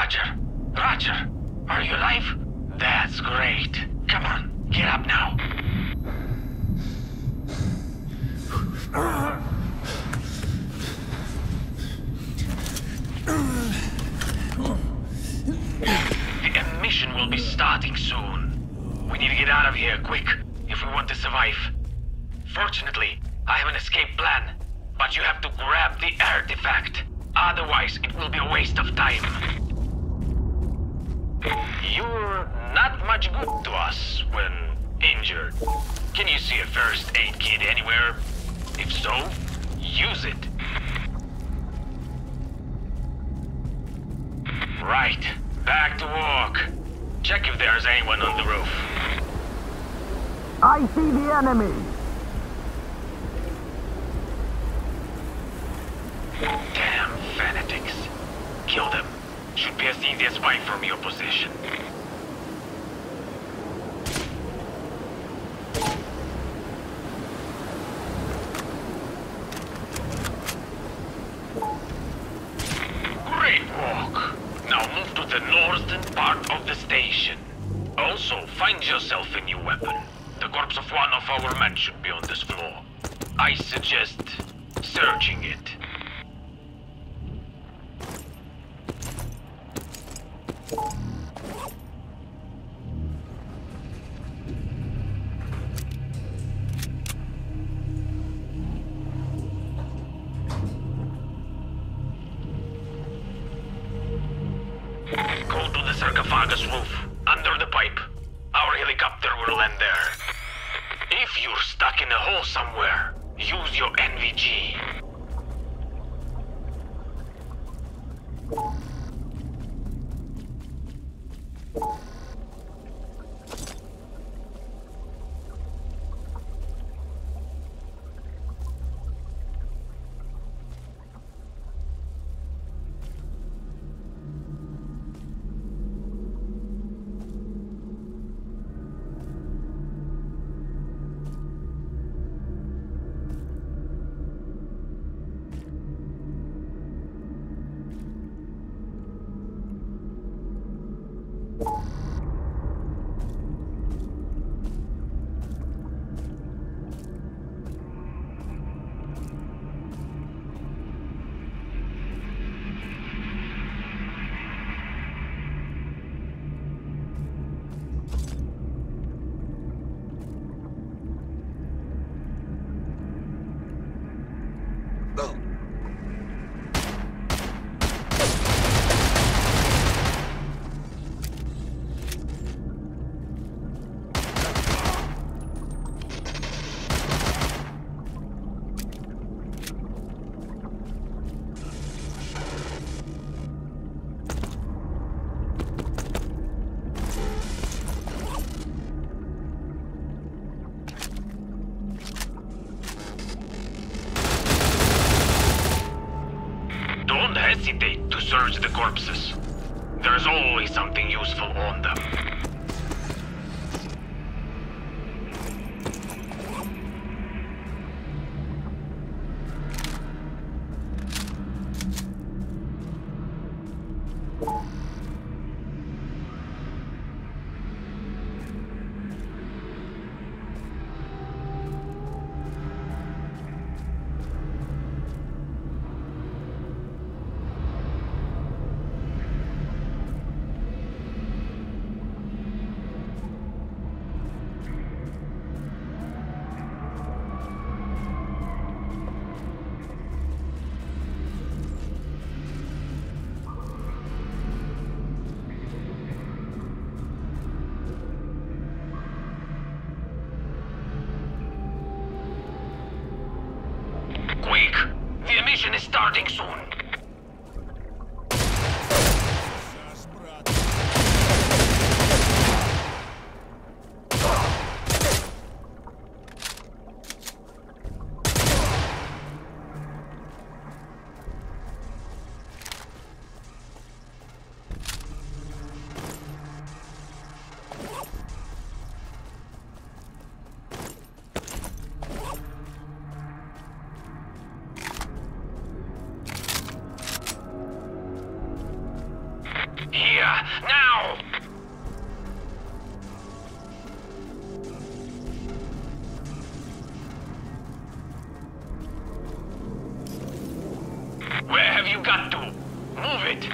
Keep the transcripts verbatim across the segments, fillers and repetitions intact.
Roger. Roger, are you alive? That's great. Come on, get up now. The mission will be starting soon. We need to get out of here quick if we want to survive. Fortunately, I have an escape plan, but you have to grab the artifact. Otherwise, it will be a waste of time. You're not much good to us when injured. Can you see a first aid kit anywhere? If so, use it. Right, back to work. Check if there's anyone on the roof. I see the enemy! Damn fanatics. Kill them. Should be as easy as fight from your position. Great work. Now move to the northern part of the station. Also, find yourself a new weapon. The corpse of one of our men should be on this floor. I suggest searching it. Go to the sarcophagus roof, under the pipe. Our helicopter will land there. If you're stuck in a hole somewhere, use your N V G. Don't hesitate to search the corpses. There's always something useful on them. Quick! The mission is starting soon. Beta! Now! Where have you got to? Move it!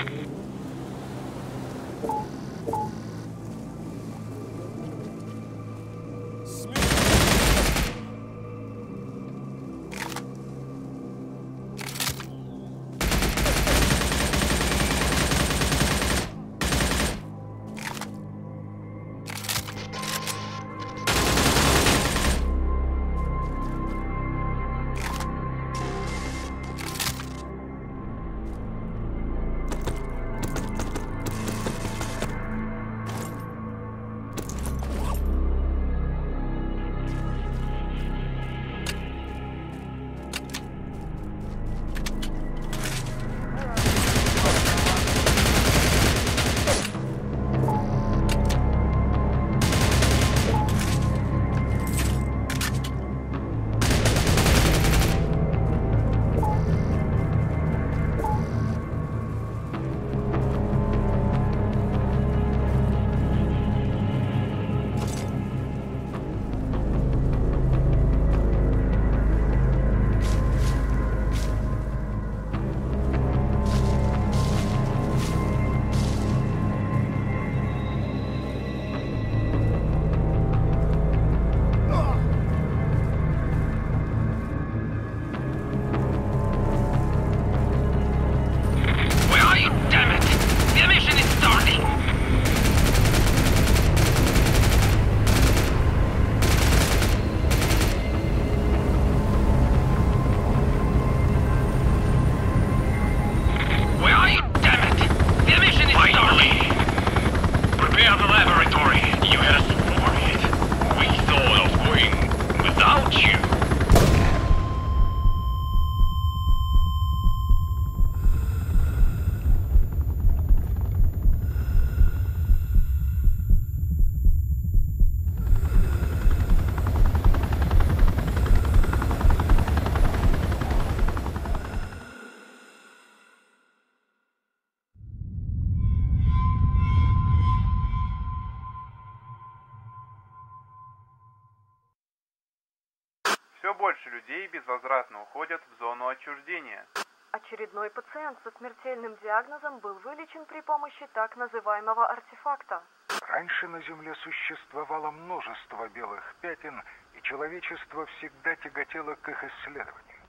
Все больше людей безвозвратно уходят в зону отчуждения. Очередной пациент со смертельным диагнозом был вылечен при помощи так называемого артефакта. Раньше на Земле существовало множество белых пятен, и человечество всегда тяготело к их исследованию.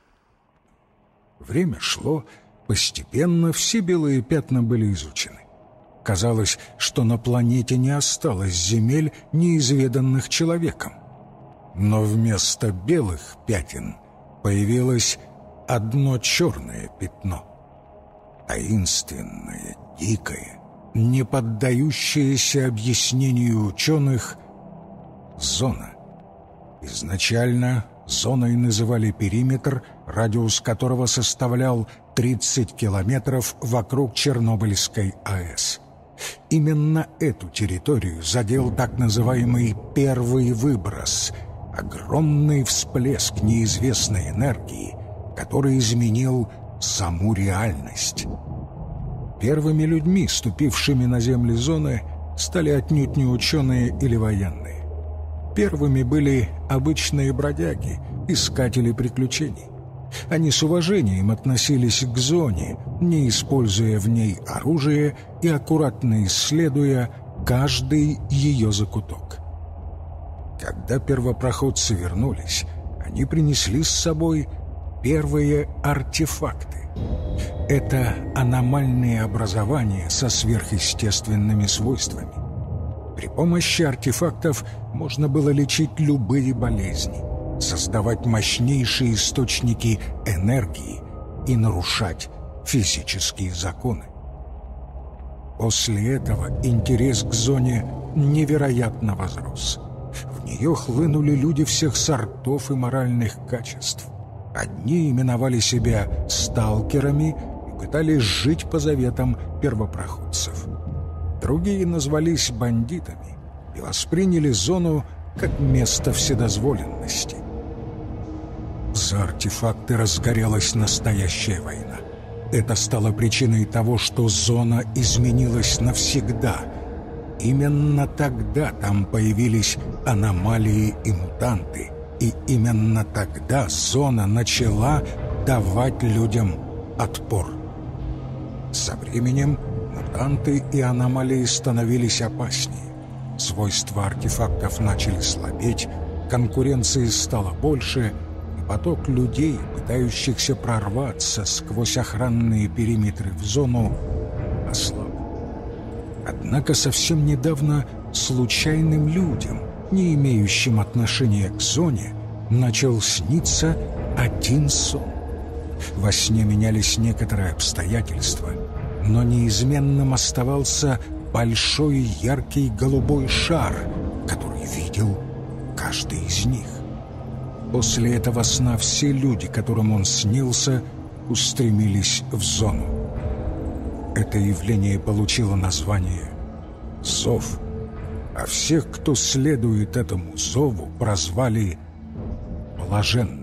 Время шло, постепенно все белые пятна были изучены. Казалось, что на планете не осталось земель, неизведанных человеком. Но вместо белых пятен появилось одно черное пятно. Таинственное, дикое, не поддающееся объяснению ученых зона. Изначально зоной называли периметр, радиус которого составлял тридцать километров вокруг Чернобыльской АЭС. Именно эту территорию задел так называемый первый выброс — огромный всплеск неизвестной энергии, который изменил саму реальность. Первыми людьми, ступившими на земли зоны, стали отнюдь не ученые или военные. Первыми были обычные бродяги, искатели приключений. Они с уважением относились к зоне, не используя в ней оружие и аккуратно исследуя каждый ее закуток. Когда первопроходцы вернулись, они принесли с собой первые артефакты. Это аномальные образования со сверхъестественными свойствами. При помощи артефактов можно было лечить любые болезни, создавать мощнейшие источники энергии и нарушать физические законы. После этого интерес к зоне невероятно возрос. В нее хлынули люди всех сортов и моральных качеств. Одни именовали себя сталкерами и пытались жить по заветам первопроходцев. Другие назвались бандитами и восприняли зону как место вседозволенности. За артефакты разгорелась настоящая война. Это стало причиной того, что зона изменилась навсегда. Именно тогда там появились аномалии и мутанты. И именно тогда зона начала давать людям отпор. Со временем мутанты и аномалии становились опаснее. Свойства артефактов начали слабеть, конкуренции стало больше, и поток людей, пытающихся прорваться сквозь охранные периметры в зону, ослаб. Однако совсем недавно случайным людям, не имеющим отношения к зоне, начал сниться один сон. Во сне менялись некоторые обстоятельства, но неизменным оставался большой яркий голубой шар, который видел каждый из них. После этого сна все люди, которым он снился, устремились в зону. Это явление получило название «Зов», а всех, кто следует этому зову, прозвали «блаженными».